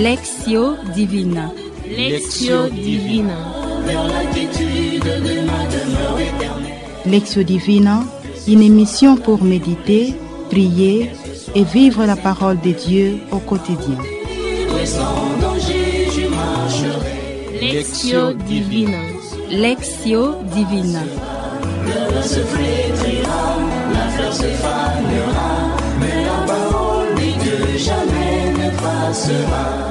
Lectio Divina. Lectio Divina. Lectio Divina, une émission pour méditer, prier et vivre la parole de Dieu au quotidien. Lectio Divina. Lectio Divina. Le se flétrira, la fleur se fanera, mais la parole de Dieu jamais ne passera.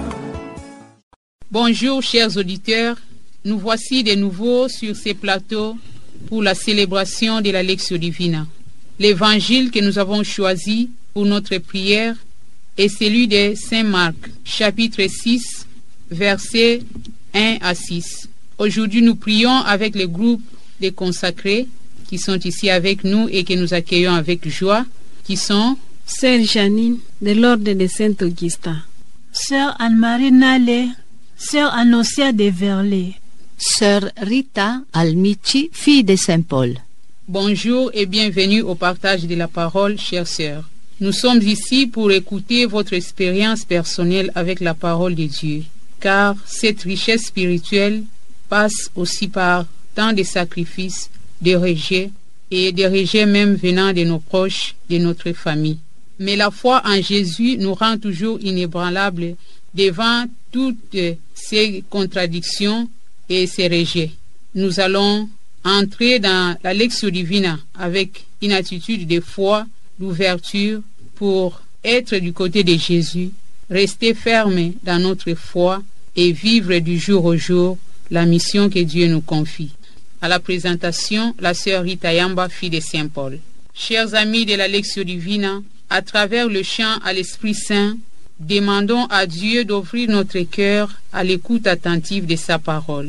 Bonjour chers auditeurs, nous voici de nouveau sur ces plateaux pour la célébration de la Lectio Divina. L'évangile que nous avons choisi pour notre prière est celui de Saint Marc, chapitre 6, versets 1 à 6. Aujourd'hui, nous prions avec le groupe des consacrés qui sont ici avec nous et que nous accueillons avec joie, qui sont Sœur Janine de l'ordre de Saint-Augustin, Sœur Anne-Marie Nalé, Sœur Annoncia de Verlet, Sœur Rita Almici, fille de Saint-Paul. Bonjour et bienvenue au partage de la parole, chères sœurs. Nous sommes ici pour écouter votre expérience personnelle avec la parole de Dieu, car cette richesse spirituelle passe aussi par tant de sacrifices, de rejets, et des rejets même venant de nos proches, de notre famille. Mais la foi en Jésus nous rend toujours inébranlables devant toutes ces contradictions et ces rejets. Nous allons entrer dans la Lectio Divina avec une attitude de foi, d'ouverture pour être du côté de Jésus, rester ferme dans notre foi et vivre du jour au jour la mission que Dieu nous confie. À la présentation, la sœur Rita Yamba, fille de Saint-Paul. Chers amis de la Lectio Divina, à travers le chant à l'Esprit Saint, demandons à Dieu d'ouvrir notre cœur à l'écoute attentive de sa parole.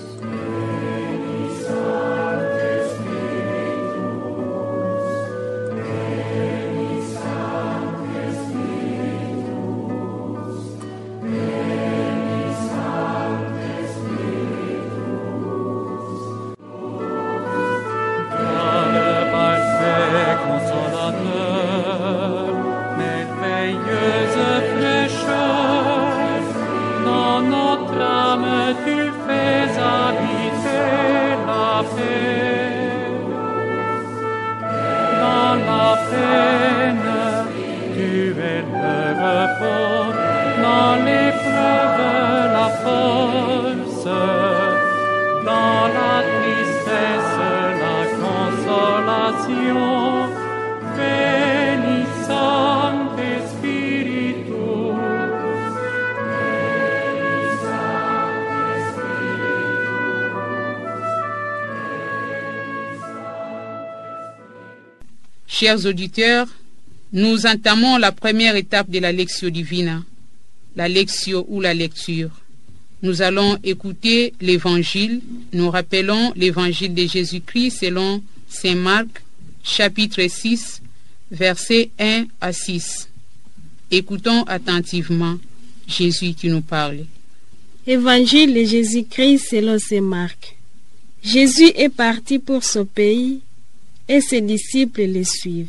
Chers auditeurs, nous entamons la première étape de la Lectio Divina, la Lectio ou la lecture. Nous allons écouter l'Évangile. Nous rappelons l'Évangile de Jésus-Christ selon Saint Marc, chapitre 6, versets 1 à 6. Écoutons attentivement Jésus qui nous parle. Évangile de Jésus-Christ selon Saint Marc. Jésus est parti pour son pays et ses disciples le suivent.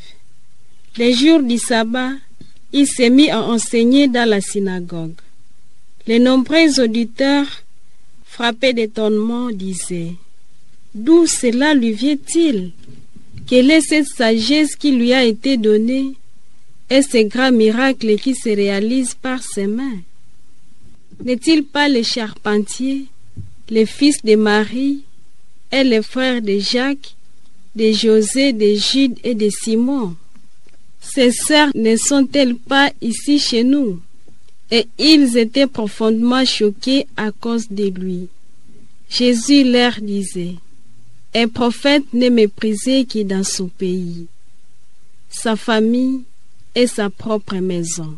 Les jours du sabbat, il s'est mis à enseigner dans la synagogue. Les nombreux auditeurs, frappés d'étonnement, disaient: d'où cela lui vient-il? Quelle est cette sagesse qui lui a été donnée et ces grands miracles qui se réalisent par ses mains? N'est-il pas le charpentier, le fils de Marie et le frère de Jacques, de José, de Jude et de Simon? Ses sœurs ne sont-elles pas ici chez nous? Et ils étaient profondément choqués à cause de lui. Jésus leur disait: un prophète n'est méprisé que dans son pays, sa famille et sa propre maison.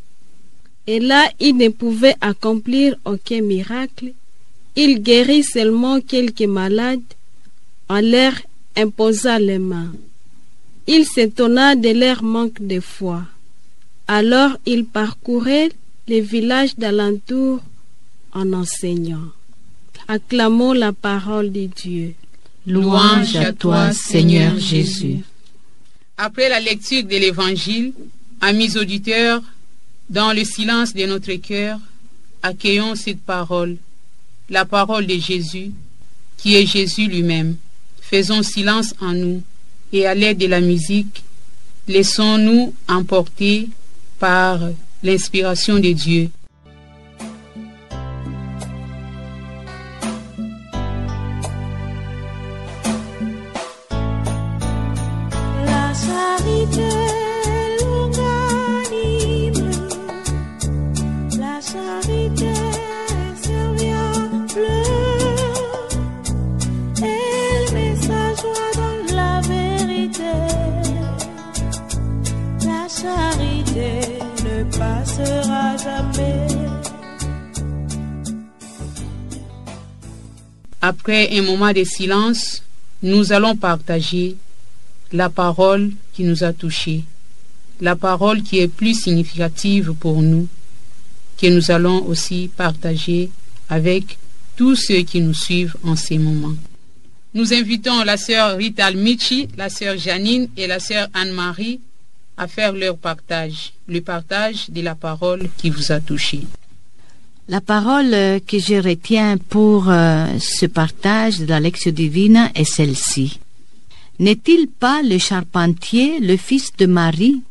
Et là, il ne pouvait accomplir aucun miracle. Il guérit seulement quelques malades en leur imposa les mains. Il s'étonna de leur manque de foi. Alors il parcourait les villages d'alentour en enseignant. Acclamons la parole de Dieu. Louange à toi, Seigneur Jésus. Après la lecture de l'Évangile, amis auditeurs, Dans le silence de notre cœur, accueillons cette parole, la parole de Jésus, qui est Jésus lui-même. Faisons silence en nous et à l'aide de la musique, laissons-nous emporter par l'inspiration de Dieu. La charité longanime, la charité serviable, elle met sa joie dans la vérité. La charité ne passera jamais. Après un moment de silence, nous allons partager la parole qui nous a touchés, la parole qui est plus significative pour nous, que nous allons aussi partager avec tous ceux qui nous suivent en ces moments. Nous invitons la sœur Rita Almichi, la sœur Janine et la sœur Anne-Marie à faire leur partage, le partage de la parole qui vous a touché. La parole que je retiens pour ce partage de la Lectio Divina est celle-ci. N'est-il pas le charpentier, le fils de Marie?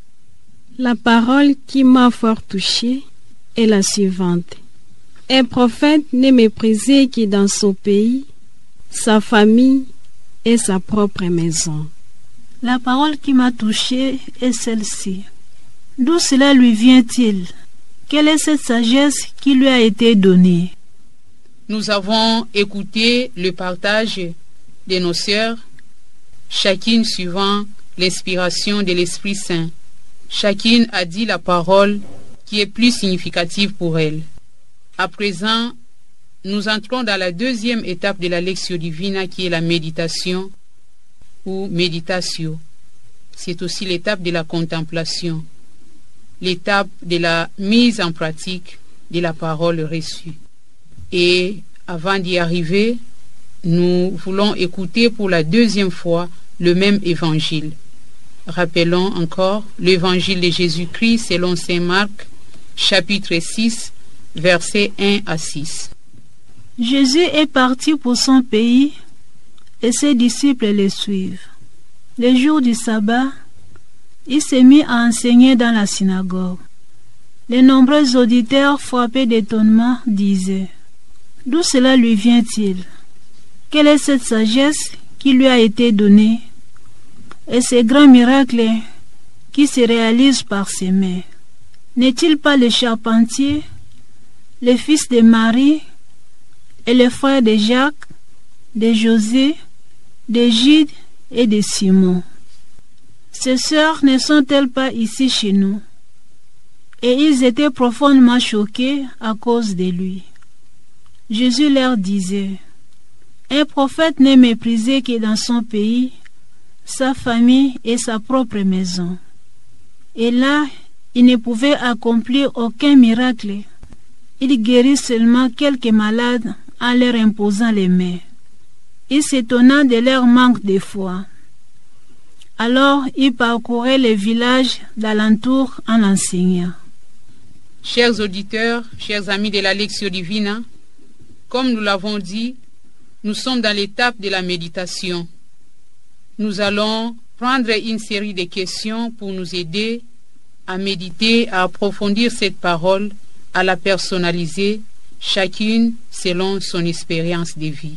La parole qui m'a fort touchée est la suivante. Un prophète n'est méprisé que dans son pays, sa famille et sa propre maison. La parole qui m'a touchée est celle-ci. D'où cela lui vient-il? Quelle est cette sagesse qui lui a été donnée? Nous avons écouté le partage de nos sœurs, chacune suivant l'inspiration de l'Esprit Saint. Chacune a dit la parole qui est plus significative pour elle. À présent, nous entrons dans la deuxième étape de la Lectio Divina qui est la méditation ou méditatio. C'est aussi l'étape de la contemplation, l'étape de la mise en pratique de la parole reçue. Et avant d'y arriver, nous voulons écouter pour la deuxième fois le même évangile. Rappelons encore l'évangile de Jésus-Christ selon saint Marc, chapitre 6, versets 1 à 6. Jésus est parti pour son pays et ses disciples le suivent. Le jour du sabbat, il s'est mis à enseigner dans la synagogue. Les nombreux auditeurs frappés d'étonnement disaient: d'où cela lui vient-il? Quelle est cette sagesse qui lui a été donnée et ces grands miracles qui se réalisent par ses mains? N'est-il pas le charpentier, le fils de Marie et le frère de Jacques, de José, de Jude et de Simon? Ses sœurs ne sont-elles pas ici chez nous? Et ils étaient profondément choqués à cause de lui. Jésus leur disait: un prophète n'est méprisé que dans son pays, sa famille et sa propre maison. Et là, il ne pouvait accomplir aucun miracle. Il guérit seulement quelques malades en leur imposant les mains. Il s'étonna de leur manque de foi. Alors il parcourait les villages d'alentour en enseignant. Chers auditeurs, chers amis de la Lectio Divina, comme nous l'avons dit, nous sommes dans l'étape de la méditation. Nous allons prendre une série de questions pour nous aider à méditer, à approfondir cette parole, à la personnaliser, chacune selon son expérience de vie.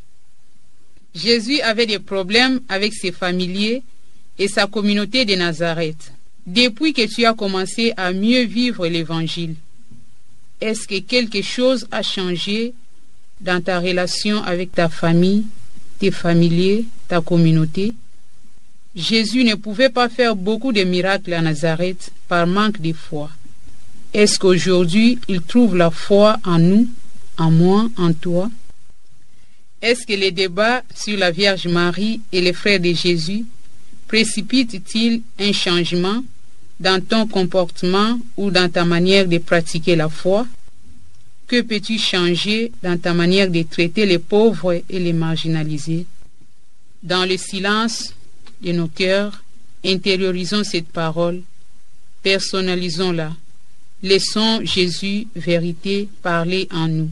Jésus avait des problèmes avec ses familiers et sa communauté de Nazareth. Depuis que tu as commencé à mieux vivre l'Évangile, est-ce que quelque chose a changé dans ta relation avec ta famille, tes familiers, ta communauté? Jésus ne pouvait pas faire beaucoup de miracles à Nazareth par manque de foi. Est-ce qu'aujourd'hui, il trouve la foi en nous, en moi, en toi? Est-ce que les débats sur la Vierge Marie et les frères de Jésus précipitent-ils un changement dans ton comportement ou dans ta manière de pratiquer la foi? Que peux-tu changer dans ta manière de traiter les pauvres et les marginalisés? Dans le silence de nos cœurs, intériorisons cette parole, personnalisons-la Laissons Jésus, vérité, parler en nous.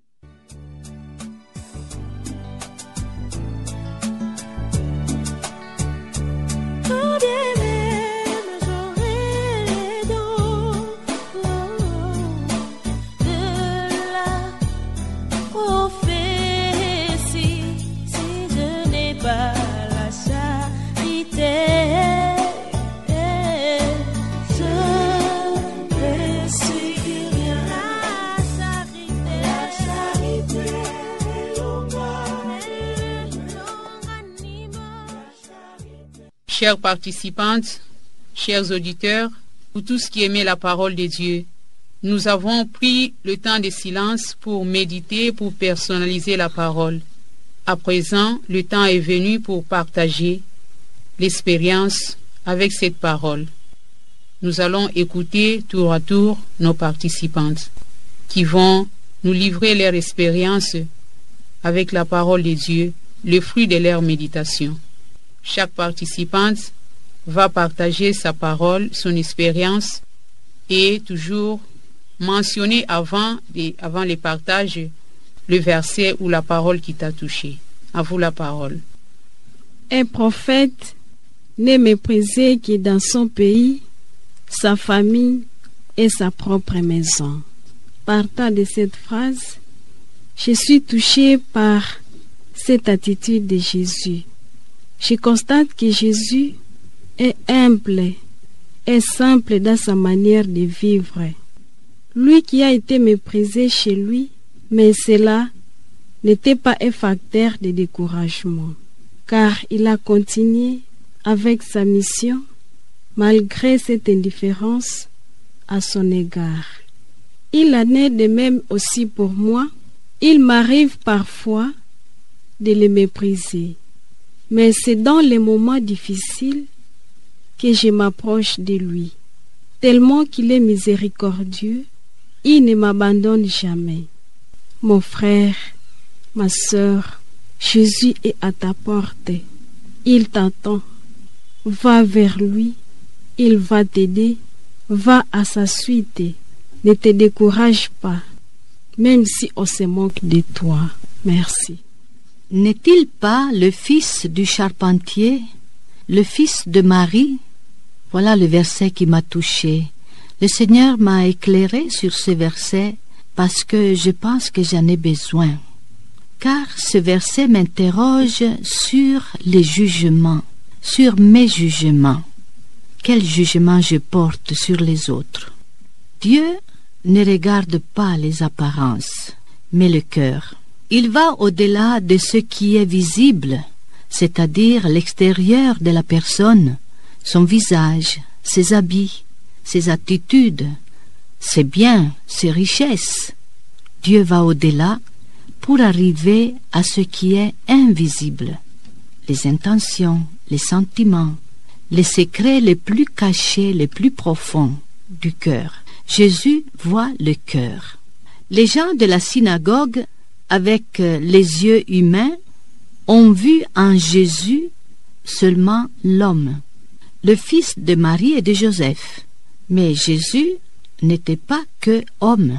Chères participantes, chers auditeurs, vous tous qui aimez la parole de Dieu, nous avons pris le temps de silence pour méditer, pour personnaliser la parole. À présent, le temps est venu pour partager l'expérience avec cette parole. Nous allons écouter tour à tour nos participantes qui vont nous livrer leur expérience avec la parole de Dieu, le fruit de leur méditation. Chaque participante va partager sa parole, son expérience et toujours mentionner avant les partages le verset ou la parole qui t'a touché. À vous la parole. Un prophète n'est méprisé que dans son pays, sa famille et sa propre maison. Partant de cette phrase, je suis touchée par cette attitude de Jésus. Je constate que Jésus est humble et simple dans sa manière de vivre. Lui qui a été méprisé chez lui, mais cela n'était pas un facteur de découragement, car il a continué avec sa mission malgré cette indifférence à son égard. Il en est de même aussi pour moi. Il m'arrive parfois de le mépriser. Mais c'est dans les moments difficiles que je m'approche de lui. Tellement qu'il est miséricordieux, il ne m'abandonne jamais. Mon frère, ma sœur, Jésus est à ta porte. Il t'attend. Va vers lui. Il va t'aider. Va à sa suite. Ne te décourage pas, même si on se moque de toi. Merci. N'est-il pas le fils du charpentier, le fils de Marie? Voilà le verset qui m'a touché. Le Seigneur m'a éclairé sur ce verset parce que je pense que j'en ai besoin. Car ce verset m'interroge sur les jugements, sur mes jugements. Quel jugement je porte sur les autres? Dieu ne regarde pas les apparences, mais le cœur. Il va au-delà de ce qui est visible, c'est-à-dire l'extérieur de la personne, son visage, ses habits, ses attitudes, ses biens, ses richesses. Dieu va au-delà pour arriver à ce qui est invisible, les intentions, les sentiments, les secrets les plus cachés, les plus profonds du cœur. Jésus voit le cœur. Les gens de la synagogue, avec les yeux humains, ont vu en Jésus seulement l'homme, le fils de Marie et de Joseph. Mais Jésus n'était pas que homme.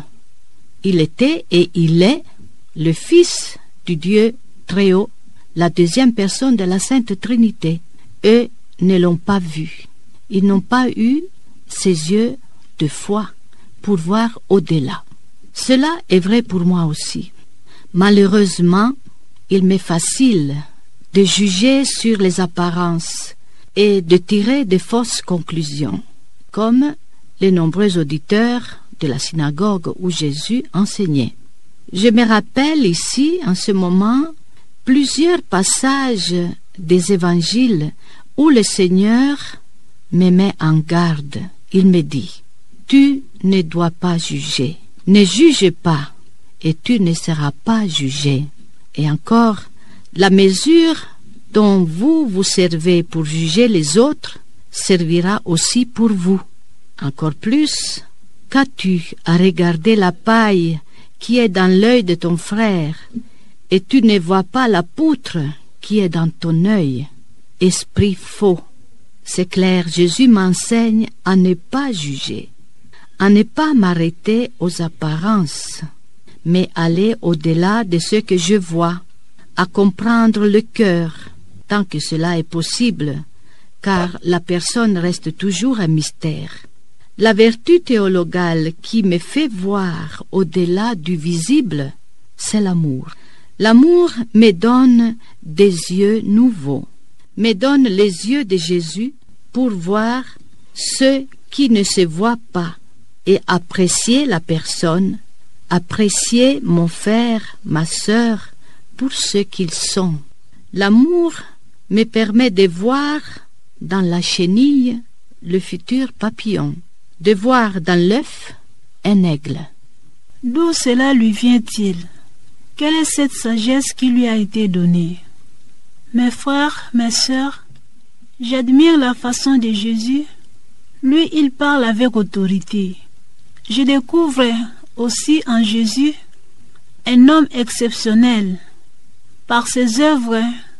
Il était et il est le Fils du Dieu très haut, la deuxième personne de la Sainte Trinité. Eux ne l'ont pas vu. Ils n'ont pas eu ses yeux de foi pour voir au-delà. Cela est vrai pour moi aussi. Malheureusement, il m'est facile de juger sur les apparences et de tirer de fausses conclusions, comme les nombreux auditeurs de la synagogue où Jésus enseignait. Je me rappelle ici, en ce moment, plusieurs passages des évangiles où le Seigneur me met en garde. Il me dit: tu ne dois pas juger, ne juge pas, et tu ne seras pas jugé. Et encore, la mesure dont vous vous servez pour juger les autres servira aussi pour vous. Encore plus, qu'as-tu à regarder la paille qui est dans l'œil de ton frère, et tu ne vois pas la poutre qui est dans ton œil? Esprit faux. C'est clair, Jésus m'enseigne à ne pas juger, à ne pas m'arrêter aux apparences, mais aller au-delà de ce que je vois, à comprendre le cœur, tant que cela est possible, car la personne reste toujours un mystère. La vertu théologale qui me fait voir au-delà du visible, c'est l'amour. L'amour me donne des yeux nouveaux, me donne les yeux de Jésus pour voir ce qui ne se voit pas et apprécier la personne, apprécier mon frère, ma sœur, pour ce qu'ils sont. L'amour me permet de voir dans la chenille le futur papillon, de voir dans l'œuf un aigle. D'où cela lui vient-il? Quelle est cette sagesse qui lui a été donnée? Mes frères, mes sœurs, j'admire la façon de Jésus. Lui, il parle avec autorité. Je découvre aussi en Jésus un homme exceptionnel par ses œuvres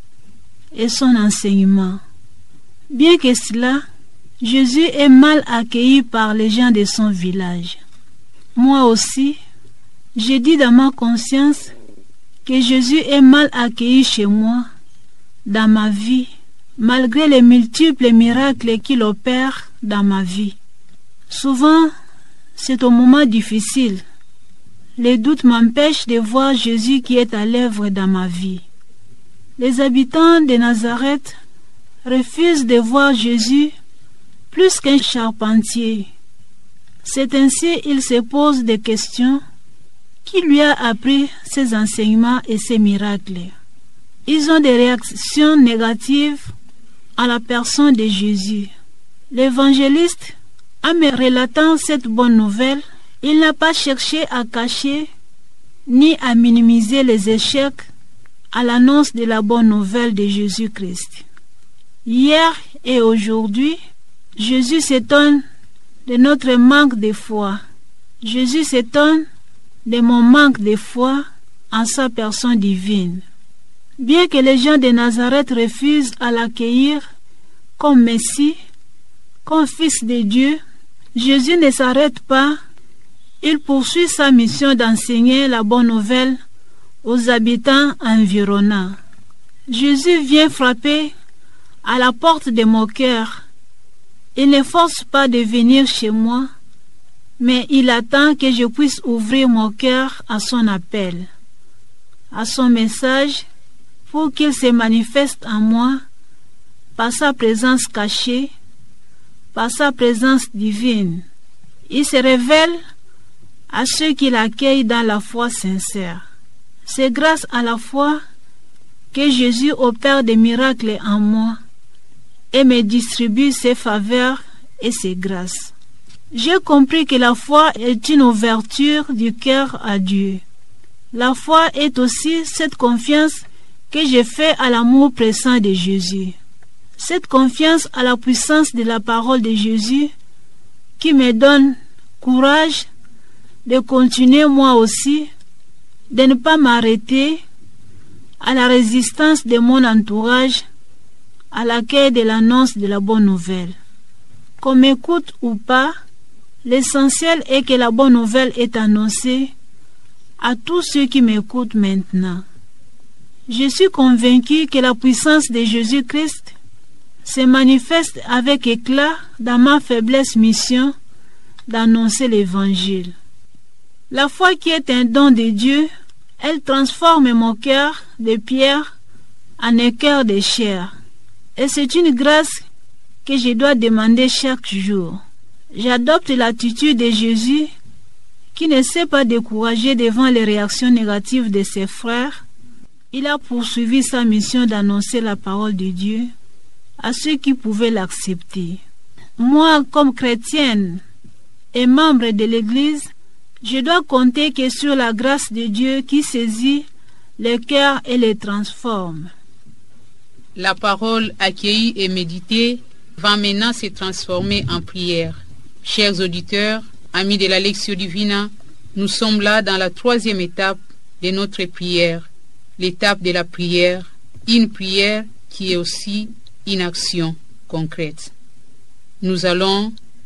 et son enseignement. Bien que cela, Jésus est mal accueilli par les gens de son village. Moi aussi, j'ai dit dans ma conscience que Jésus est mal accueilli chez moi, dans ma vie, malgré les multiples miracles qu'il opère dans ma vie. Souvent, c'est au moment difficile. Les doutes m'empêchent de voir Jésus qui est à l'œuvre dans ma vie. Les habitants de Nazareth refusent de voir Jésus plus qu'un charpentier. C'est ainsi qu'ils se posent des questions. Qui lui a appris ses enseignements et ses miracles? Ils ont des réactions négatives à la personne de Jésus. L'évangéliste, en me relatant cette bonne nouvelle, il n'a pas cherché à cacher ni à minimiser les échecs à l'annonce de la bonne nouvelle de Jésus-Christ. Hier et aujourd'hui, Jésus s'étonne de notre manque de foi. Jésus s'étonne de mon manque de foi en sa personne divine. Bien que les gens de Nazareth refusent à l'accueillir comme Messie, comme Fils de Dieu, Jésus ne s'arrête pas. Il poursuit sa mission d'enseigner la bonne nouvelle aux habitants environnants. Jésus vient frapper à la porte de mon cœur. Il ne force pas de venir chez moi, mais il attend que je puisse ouvrir mon cœur à son appel, à son message, pour qu'il se manifeste en moi par sa présence cachée, par sa présence divine. Il se révèle à ceux qui l'accueillent dans la foi sincère. C'est grâce à la foi que Jésus opère des miracles en moi et me distribue ses faveurs et ses grâces. J'ai compris que la foi est une ouverture du cœur à Dieu. La foi est aussi cette confiance que je fais à l'amour pressant de Jésus. Cette confiance à la puissance de la parole de Jésus qui me donne courage de continuer moi aussi, de ne pas m'arrêter à la résistance de mon entourage à l'accueil de l'annonce de la bonne nouvelle. Qu'on m'écoute ou pas, l'essentiel est que la bonne nouvelle est annoncée à tous ceux qui m'écoutent maintenant. Je suis convaincu que la puissance de Jésus-Christ se manifeste avec éclat dans ma faiblesse mission d'annoncer l'Évangile. La foi qui est un don de Dieu, elle transforme mon cœur de pierre en un cœur de chair. Et c'est une grâce que je dois demander chaque jour. J'adopte l'attitude de Jésus qui ne s'est pas découragé devant les réactions négatives de ses frères. Il a poursuivi sa mission d'annoncer la parole de Dieu à ceux qui pouvaient l'accepter. Moi, comme chrétienne et membre de l'Église, je dois compter que sur la grâce de Dieu qui saisit les cœurs et les transforme. La parole accueillie et méditée va maintenant se transformer en prière. Chers auditeurs, amis de la Lectio Divina, nous sommes là dans la 3e étape de notre prière, l'étape de la prière, une prière qui est aussi une action concrète. Nous allons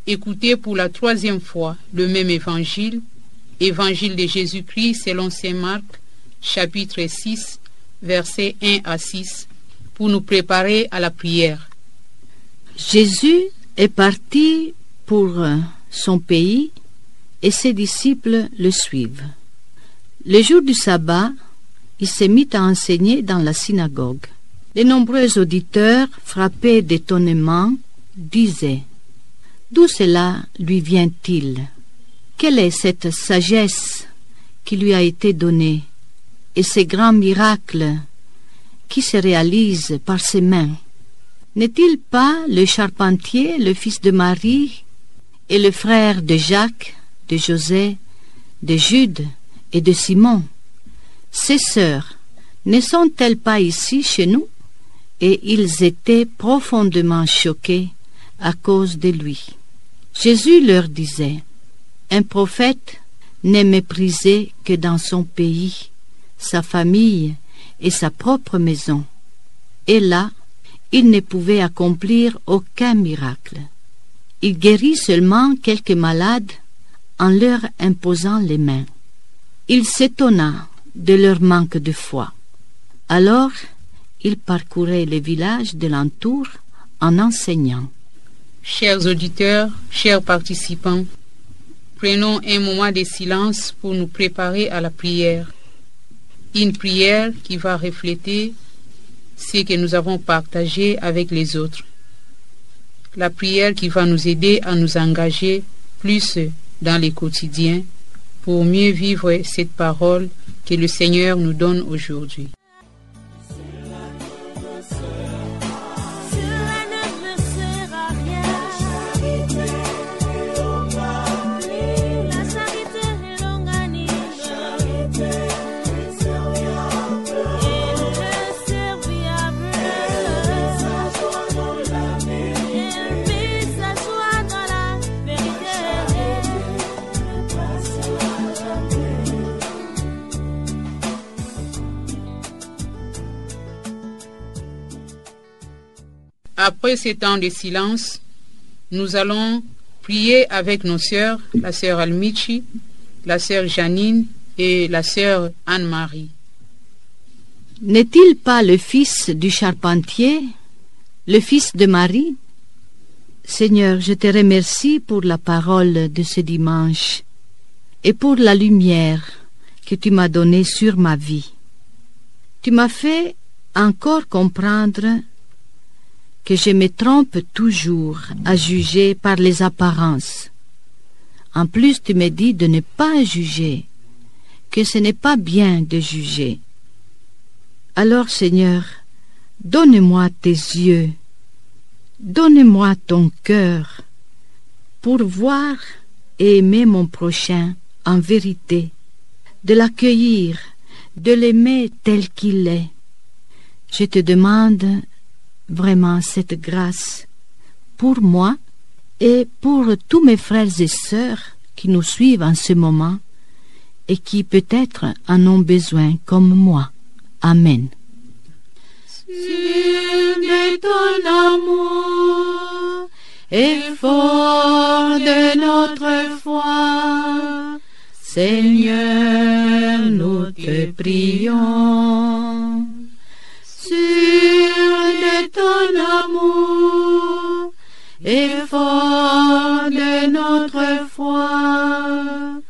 écouter pour la 3e fois le même évangile, évangile de Jésus-Christ selon saint Marc, chapitre 6, versets 1 à 6, pour nous préparer à la prière. Jésus est parti pour son pays et ses disciples le suivent. Le jour du sabbat, il s'est mis à enseigner dans la synagogue. Les nombreux auditeurs, frappés d'étonnement, disaient: d'où cela lui vient-il? Quelle est cette sagesse qui lui a été donnée et ces grands miracles qui se réalisent par ses mains? N'est-il pas le charpentier, le fils de Marie, et le frère de Jacques, de José, de Jude et de Simon? Ses sœurs ne sont-elles pas ici chez nous? Et ils étaient profondément choqués à cause de lui. Jésus leur disait: un prophète n'est méprisé que dans son pays, sa famille et sa propre maison. Et là, il ne pouvait accomplir aucun miracle. Il guérit seulement quelques malades en leur imposant les mains. Il s'étonna de leur manque de foi. Alors, il parcourait les villages de l'entour en enseignant. Chers auditeurs, chers participants, prenons un moment de silence pour nous préparer à la prière. Une prière qui va refléter ce que nous avons partagé avec les autres. La prière qui va nous aider à nous engager plus dans les quotidiens pour mieux vivre cette parole que le Seigneur nous donne aujourd'hui. Après ce temps de silence, nous allons prier avec nos sœurs, la sœur Almichi, la sœur Janine et la sœur Anne-Marie. N'est-il pas le fils du charpentier, le fils de Marie? Seigneur, je te remercie pour la parole de ce dimanche et pour la lumière que tu m'as donnée sur ma vie. Tu m'as fait encore comprendre que je me trompe toujours à juger par les apparences. En plus, tu me dis de ne pas juger, que ce n'est pas bien de juger. Alors, Seigneur, donne-moi tes yeux, donne-moi ton cœur, pour voir et aimer mon prochain en vérité, de l'accueillir, de l'aimer tel qu'il est. Je te demande vraiment cette grâce pour moi et pour tous mes frères et sœurs qui nous suivent en ce moment et qui peut-être en ont besoin comme moi. Amen. Sur de ton amour et fort de notre foi, Seigneur, nous te prions. Sur de ton amour et fort de notre foi,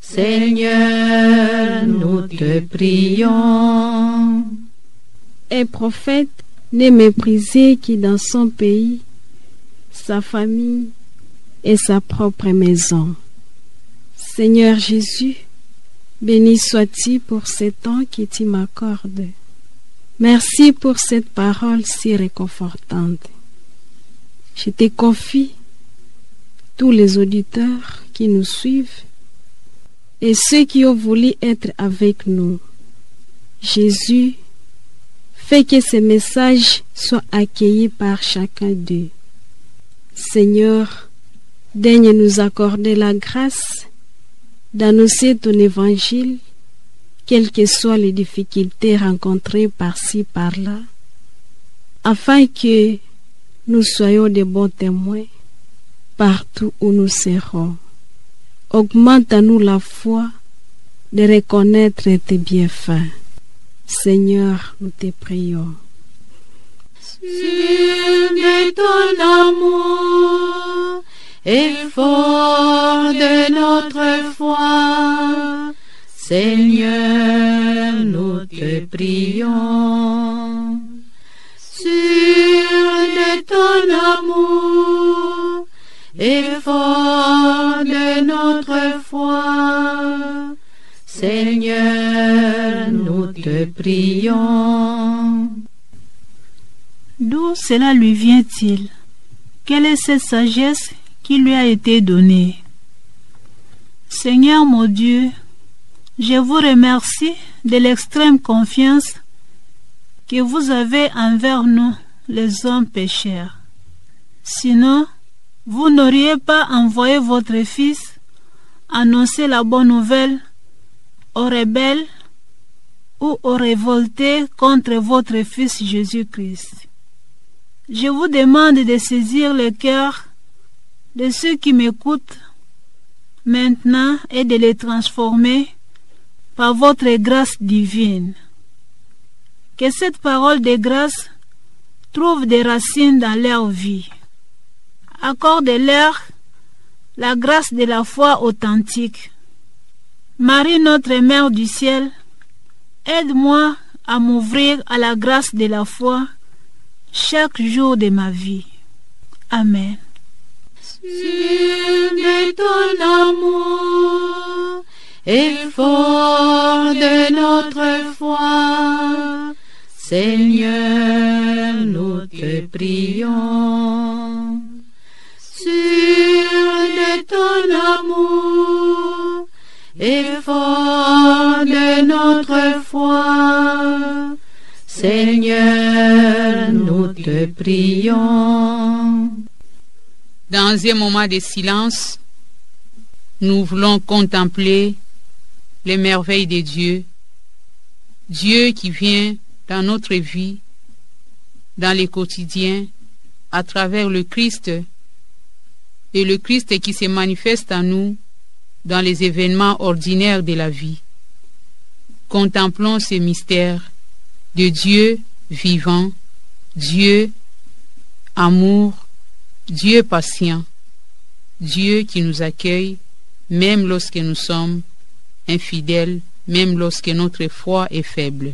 Seigneur, nous te prions. Un prophète n'est méprisé que dans son pays, sa famille et sa propre maison. Seigneur Jésus, béni sois-tu pour ce temps que tu m'accordes. Merci pour cette parole si réconfortante. Je te confie tous les auditeurs qui nous suivent et ceux qui ont voulu être avec nous. Jésus, fais que ces messages soient accueillis par chacun d'eux. Seigneur, daigne nous accorder la grâce d'annoncer ton évangile, quelles que soient les difficultés rencontrées par-ci, par-là, afin que nous soyons de bons témoins partout où nous serons. Augmente à nous la foi de reconnaître tes bienfaits. Seigneur, nous te prions. Sûr de ton amour et fort de notre foi, Seigneur, nous te prions. Sûr de ton amour et fort de notre foi, Seigneur, nous te prions. D'où cela lui vient-il? Quelle est cette sagesse qui lui a été donnée? Seigneur mon Dieu, je vous remercie de l'extrême confiance que vous avez envers nous, les hommes pécheurs. Sinon, vous n'auriez pas envoyé votre Fils annoncer la bonne nouvelle aux rebelles ou aux révoltés contre votre Fils Jésus-Christ. Je vous demande de saisir le cœur de ceux qui m'écoutent maintenant et de les transformer par votre grâce divine. Que cette parole de grâce trouve des racines dans leur vie. Accorde-leur la grâce de la foi authentique. Marie, notre Mère du ciel, aide-moi à m'ouvrir à la grâce de la foi chaque jour de ma vie. Amen. Sûr de ton amour et fort de notre foi, Seigneur, nous te prions. Sûr de ton amour et fort de notre foi, Seigneur, nous te prions. Dans un moment de silence, nous voulons contempler les merveilles de Dieu. Dieu qui vient dans notre vie, dans les quotidiens, à travers le Christ, et le Christ qui se manifeste en nous dans les événements ordinaires de la vie. Contemplons ces mystères de Dieu vivant, Dieu amour, Dieu patient, Dieu qui nous accueille même lorsque nous sommes infidèles, même lorsque notre foi est faible.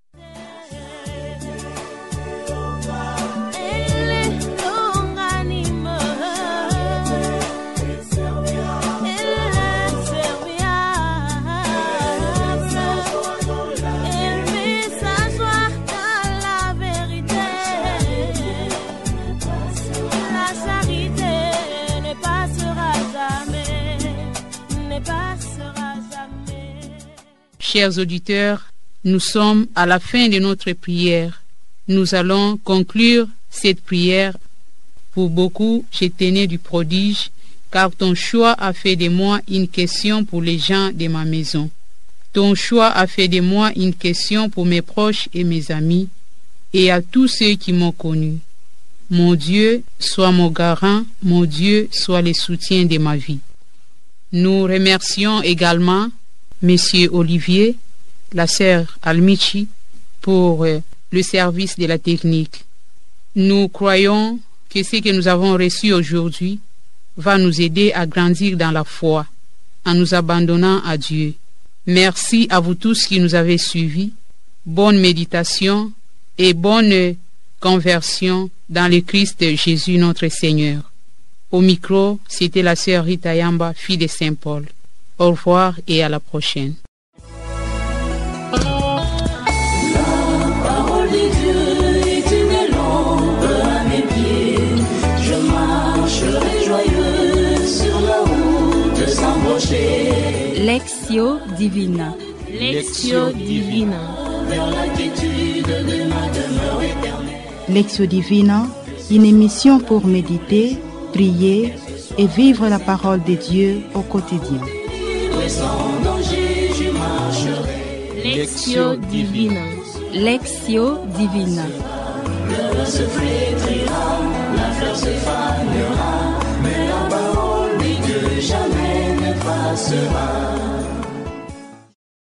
Chers auditeurs, nous sommes à la fin de notre prière. Nous allons conclure cette prière. Pour beaucoup, j'étais né du prodige, car ton choix a fait de moi une question pour les gens de ma maison. Ton choix a fait de moi une question pour mes proches et mes amis, et à tous ceux qui m'ont connu. Mon Dieu, sois mon garant, mon Dieu, sois le soutien de ma vie. Nous remercions également Monsieur Olivier, la sœur Almichi, pour le service de la technique. Nous croyons que ce que nous avons reçu aujourd'hui va nous aider à grandir dans la foi, en nous abandonnant à Dieu. Merci à vous tous qui nous avez suivis. Bonne méditation et bonne conversion dans le Christ Jésus notre Seigneur. Au micro, c'était la sœur Rita Yamba, fille de Saint Paul. Au revoir et à la prochaine. La parole de Dieu est une lampe à mes pieds. Je marcherai joyeux sur la route sans broncher. Lectio Divina. Lectio Divina. Vers la quiétude de ma demeure éternelle. Lectio Divina, une émission pour méditer, prier et vivre la parole de Dieu au quotidien. Sans danger, je marcherai. Lectio Divina. Lectio Divina. Le vent se flétrira, la fleur se fanera, mais la sera